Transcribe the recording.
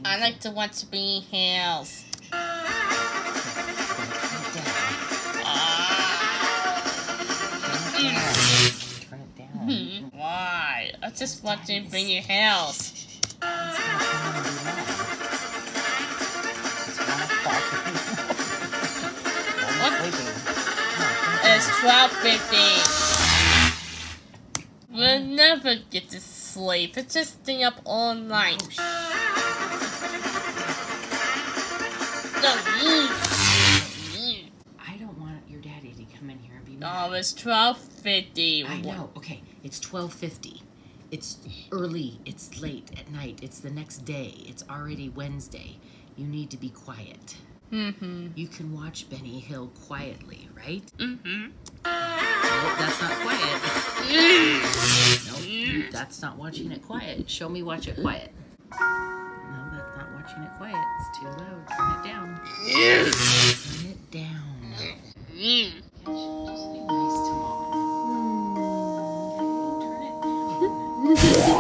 I like to watch Beanie Hills. Turn it down. Why? I'm just watching Beanie Hills. It's 12:50. We'll never get to sleep. It's just staying up all night. I don't want your daddy to come in here and be mad. Oh, it's 12:50. I know. Okay, it's 12:50. It's early. It's late at night. It's the next day. It's already Wednesday. You need to be quiet. You can watch Benny Hill quietly, right? No, that's not quiet. Nope, that's not watching it quiet. Show me watch it quiet. No, that's not watching it quiet. It's too loud. Turn it down. Turn it down. Just be nice to Mom. Turn it down.